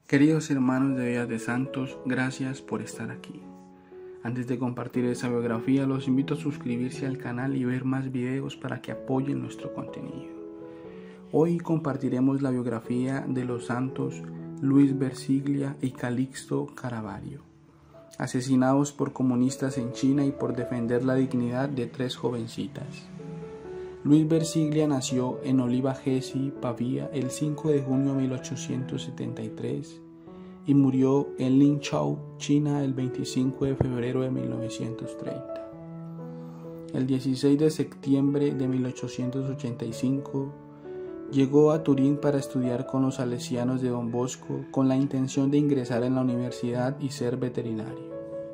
Queridos hermanos de Vidas de Santos, gracias por estar aquí. Antes de compartir esa biografía, los invito a suscribirse al canal y ver más videos para que apoyen nuestro contenido. Hoy compartiremos la biografía de los santos Luis Versiglia y Calixto Caravaggio, asesinados por comunistas en China y por defender la dignidad de tres jovencitas. Luis Versiglia nació en Oliva Gessi, Pavía, el 5 de junio de 1873 y murió en Linzhou, China, el 25 de febrero de 1930. El 16 de septiembre de 1885 llegó a Turín para estudiar con los salesianos de Don Bosco con la intención de ingresar en la universidad y ser veterinario.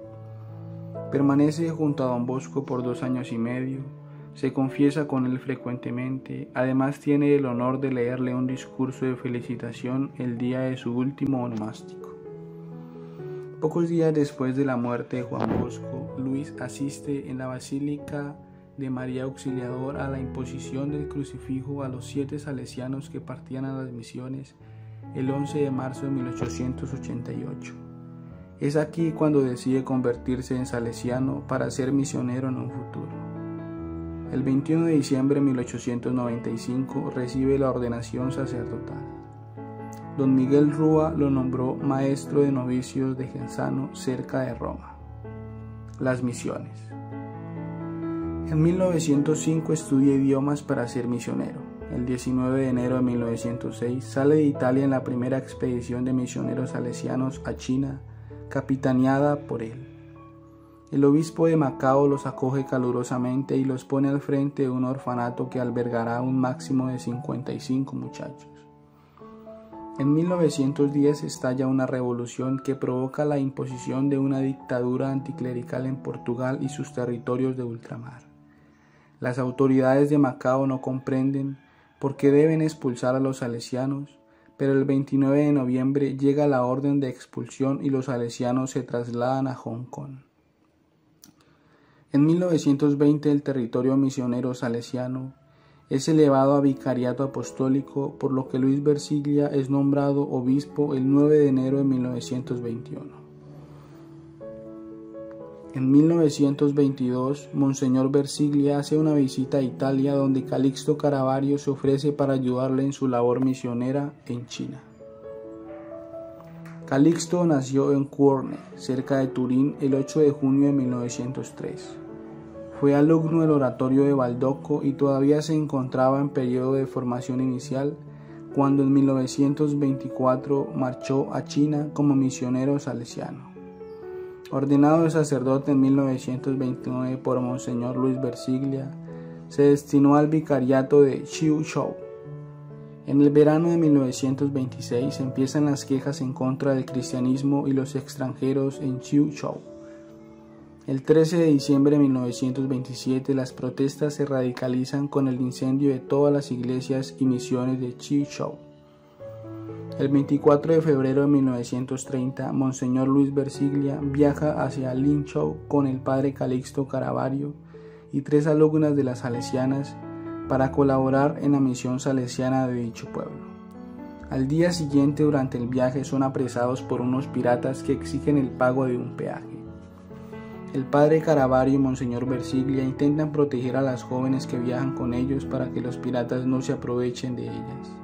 Permanece junto a Don Bosco por 2 años y medio. Se confiesa con él frecuentemente, además tiene el honor de leerle un discurso de felicitación el día de su último onomástico. Pocos días después de la muerte de Juan Bosco, Luis asiste en la Basílica de María Auxiliadora a la imposición del crucifijo a los 7 salesianos que partían a las misiones el 11 de marzo de 1888. Es aquí cuando decide convertirse en salesiano para ser misionero en un futuro. El 21 de diciembre de 1895 recibe la ordenación sacerdotal. Don Miguel Rúa lo nombró maestro de novicios de Genzano, cerca de Roma. Las misiones. En 1905 estudia idiomas para ser misionero. El 19 de enero de 1906 sale de Italia en la primera expedición de misioneros salesianos a China, capitaneada por él. El obispo de Macao los acoge calurosamente y los pone al frente de un orfanato que albergará un máximo de 55 muchachos. En 1910 estalla una revolución que provoca la imposición de una dictadura anticlerical en Portugal y sus territorios de ultramar. Las autoridades de Macao no comprenden por qué deben expulsar a los salesianos, pero el 29 de noviembre llega la orden de expulsión y los salesianos se trasladan a Hong Kong. En 1920 el territorio misionero salesiano es elevado a vicariato apostólico, por lo que Luis Versiglia es nombrado obispo el 9 de enero de 1921. En 1922, Monseñor Versiglia hace una visita a Italia donde Calixto Caravaggio se ofrece para ayudarle en su labor misionera en China. Calixto nació en Cuorne, cerca de Turín, el 8 de junio de 1903. Fue alumno del oratorio de Baldocco y todavía se encontraba en periodo de formación inicial cuando en 1924 marchó a China como misionero salesiano. Ordenado de sacerdote en 1929 por Monseñor Luis Versiglia, se destinó al vicariato de Chiuzhou. En el verano de 1926 empiezan las quejas en contra del cristianismo y los extranjeros en Chiuzhou. El 13 de diciembre de 1927 las protestas se radicalizan con el incendio de todas las iglesias y misiones de Chiuzhou. El 24 de febrero de 1930, Monseñor Luis Versiglia viaja hacia Linzhou con el padre Calixto Caravaggio y 3 alumnas de las salesianas para colaborar en la misión salesiana de dicho pueblo. Al día siguiente, durante el viaje, son apresados por unos piratas que exigen el pago de un peaje. El padre Caravaggio y Monseñor Versiglia intentan proteger a las jóvenes que viajan con ellos para que los piratas no se aprovechen de ellas.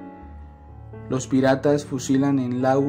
Los piratas fusilan en Lau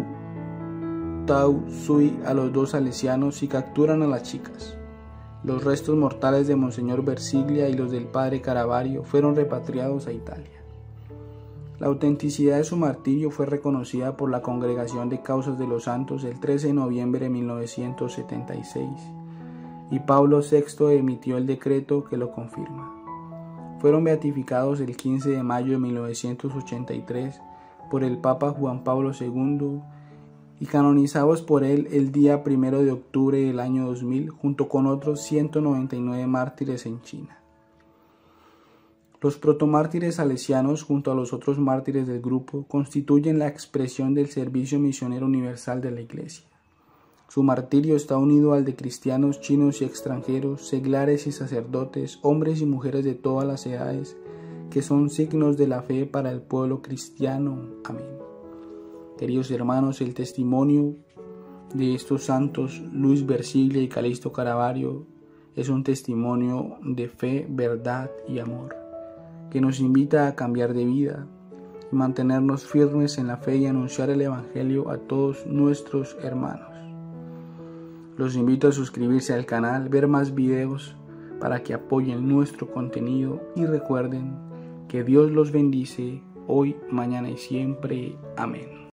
Tau Sui a los 2 salesianos y capturan a las chicas. Los restos mortales de Monseñor Versiglia y los del padre Caravaggio fueron repatriados a Italia. La autenticidad de su martirio fue reconocida por la Congregación de Causas de los Santos el 13 de noviembre de 1976 y Pablo VI emitió el decreto que lo confirma. Fueron beatificados el 15 de mayo de 1983 por el Papa Juan Pablo II y canonizados por él el día 1 de octubre del año 2000 junto con otros 199 mártires en China. Los protomártires salesianos, junto a los otros mártires del grupo, constituyen la expresión del servicio misionero universal de la Iglesia. Su martirio está unido al de cristianos chinos y extranjeros, seglares y sacerdotes, hombres y mujeres de todas las edades, que son signos de la fe para el pueblo cristiano. Amén. Queridos hermanos, el testimonio de estos santos Luis Versiglia y Calixto Caravaggio es un testimonio de fe, verdad y amor, que nos invita a cambiar de vida y mantenernos firmes en la fe y anunciar el Evangelio a todos nuestros hermanos. Los invito a suscribirse al canal, ver más videos para que apoyen nuestro contenido y recuerden que Dios los bendice hoy, mañana y siempre. Amén.